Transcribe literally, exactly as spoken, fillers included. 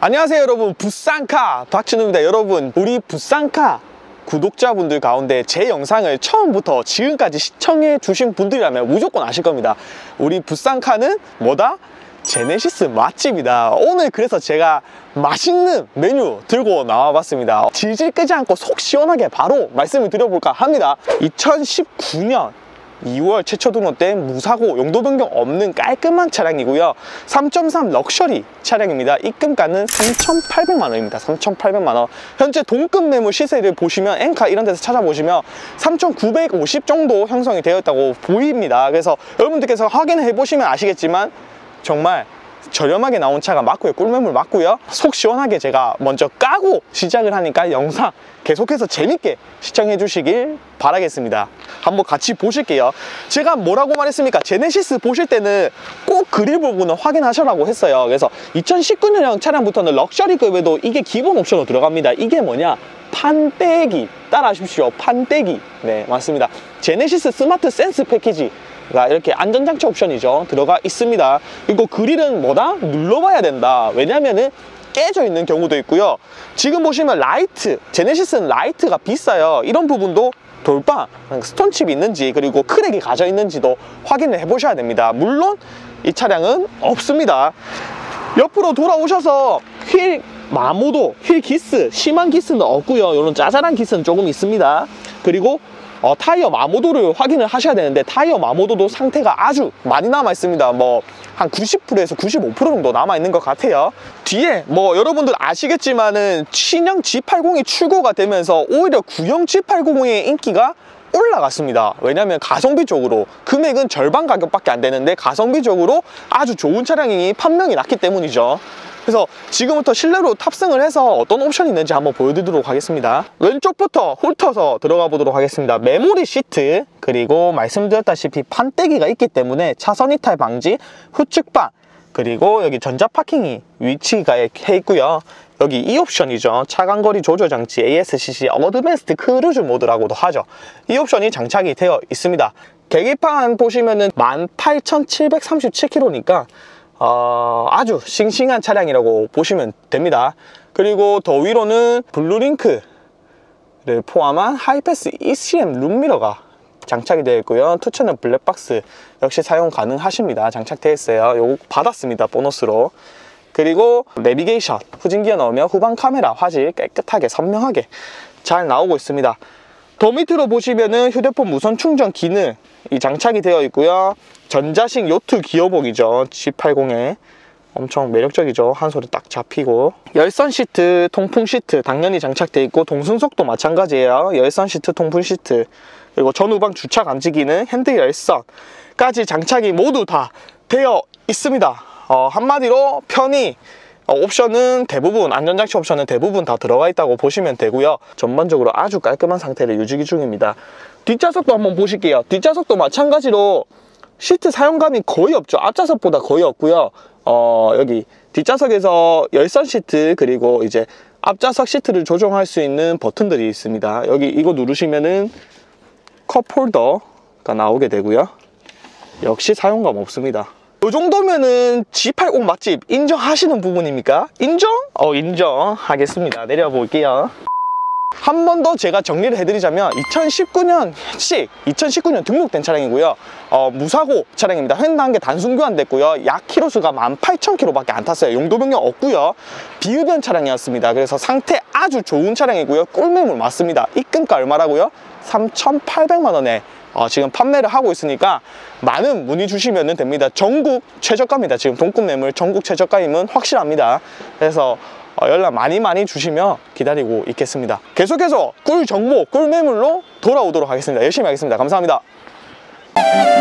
안녕하세요 여러분, 부산카 박진우입니다. 여러분, 우리 부산카 구독자분들 가운데 제 영상을 처음부터 지금까지 시청해 주신 분들이라면 무조건 아실 겁니다. 우리 부산카는 뭐다? 제네시스 맛집이다. 오늘 그래서 제가 맛있는 메뉴 들고 나와봤습니다. 질질 끄지 않고 속 시원하게 바로 말씀을 드려볼까 합니다. 이천십구 년 이월 최초 등록된 무사고 용도 변경 없는 깔끔한 차량이고요. 삼 점 삼 럭셔리 차량입니다. 입금가는 삼천팔백만 원입니다. 삼천팔백만 원. 현재 동급 매물 시세를 보시면 엔카 이런 데서 찾아보시면 삼천구백오십 정도 형성이 되어 있다고 보입니다. 그래서 여러분들께서 확인해 보시면 아시겠지만 정말 저렴하게 나온 차가 맞고요. 꿀매물 맞고요. 속 시원하게 제가 먼저 까고 시작을 하니까 영상 계속해서 재밌게 시청해 주시길 바라겠습니다. 한번 같이 보실게요. 제가 뭐라고 말했습니까? 제네시스 보실 때는 꼭 그릴 부분을 확인하셔라고 했어요. 그래서 이천십구 년형 차량부터는 럭셔리급에도 이게 기본 옵션으로 들어갑니다. 이게 뭐냐? 판때기. 따라하십시오. 판때기. 네, 맞습니다. 제네시스 스마트 센스 패키지 이렇게 안전장치 옵션이죠. 들어가 있습니다. 그리고 그릴은 뭐다? 눌러봐야 된다. 왜냐면은 깨져 있는 경우도 있고요. 지금 보시면 라이트, 제네시스는 라이트가 비싸요. 이런 부분도 돌파, 스톤칩이 있는지 그리고 크랙이 가져 있는지도 확인을 해 보셔야 됩니다. 물론 이 차량은 없습니다. 옆으로 돌아오셔서 휠 마모도, 휠 기스, 심한 기스는 없고요. 이런 짜잘한 기스는 조금 있습니다. 그리고 어, 타이어 마모도를 확인을 하셔야 되는데 타이어 마모도도 상태가 아주 많이 남아 있습니다. 뭐 한 구십 퍼센트에서 구십오 퍼센트 정도 남아 있는 것 같아요. 뒤에 뭐 여러분들 아시겠지만은 신형 지 팔십이 출고가 되면서 오히려 구형 지 팔십의 인기가 올라갔습니다. 왜냐하면 가성비 쪽으로 금액은 절반 가격밖에 안 되는데 가성비 쪽으로 아주 좋은 차량이 판명이 났기 때문이죠. 그래서 지금부터 실내로 탑승을 해서 어떤 옵션이 있는지 한번 보여드리도록 하겠습니다. 왼쪽부터 훑어서 들어가 보도록 하겠습니다. 메모리 시트, 그리고 말씀드렸다시피 판때기가 있기 때문에 차선 이탈 방지, 후측방, 그리고 여기 전자 파킹이 위치가 해 있고요. 여기 이 옵션이죠. 차간거리 조절 장치 에이에스씨씨 어드밴스드 크루즈 모드라고도 하죠. 이 옵션이 장착이 되어 있습니다. 계기판 보시면은 만 팔천칠백삼십칠 킬로미터니까 어, 아주 싱싱한 차량이라고 보시면 됩니다. 그리고 더 위로는 블루링크를 포함한 하이패스 이씨엠 룸미러가 장착이 되어 있고요. 투 채널 블랙박스 역시 사용 가능하십니다. 장착되어 있어요. 요거 받았습니다. 보너스로. 그리고 내비게이션, 후진기어 넣으면 후방 카메라 화질 깨끗하게 선명하게 잘 나오고 있습니다. 더 밑으로 보시면은 휴대폰 무선 충전 기능이 장착이 되어 있고요. 전자식 요트 기어복이죠. 지 팔십에 엄청 매력적이죠. 한 손에 딱 잡히고 열선 시트, 통풍 시트 당연히 장착되어 있고 동승석도 마찬가지예요. 열선 시트, 통풍 시트, 그리고 전후방 주차 감지 기능, 핸드 열선까지 장착이 모두 다 되어 있습니다. 어, 한마디로 편의 어, 옵션은 대부분, 안전장치 옵션은 대부분 다 들어가 있다고 보시면 되고요. 전반적으로 아주 깔끔한 상태를 유지 중입니다. 뒷좌석도 한번 보실게요. 뒷좌석도 마찬가지로 시트 사용감이 거의 없죠. 앞좌석보다 거의 없고요. 어, 여기 뒷좌석에서 열선 시트, 그리고 이제 앞좌석 시트를 조정할 수 있는 버튼들이 있습니다. 여기 이거 누르시면은 컵홀더가 나오게 되고요. 역시 사용감 없습니다. 이 정도면은 지 팔십 맛집 인정하시는 부분입니까? 인정? 어, 인정하겠습니다. 내려볼게요. 한 번 더 제가 정리를 해드리자면 이천십구 년식, 이천십구 년 등록된 차량이고요. 어, 무사고 차량입니다. 횡단계 단순 교환됐고요. 약 키로수가 만 팔천 킬로미터밖에 안 탔어요. 용도 변경 없고요. 비흡연 차량이었습니다. 그래서 상태 아주 좋은 차량이고요. 꿀매물 맞습니다. 입금가 얼마라고요? 삼천팔백만 원에 어, 지금 판매를 하고 있으니까 많은 문의 주시면 됩니다. 전국 최저가입니다. 지금 동급 매물 전국 최저가임은 확실합니다. 그래서 어, 연락 많이 많이 주시면 기다리고 있겠습니다. 계속해서 꿀 정보, 꿀 매물로 돌아오도록 하겠습니다. 열심히 하겠습니다. 감사합니다.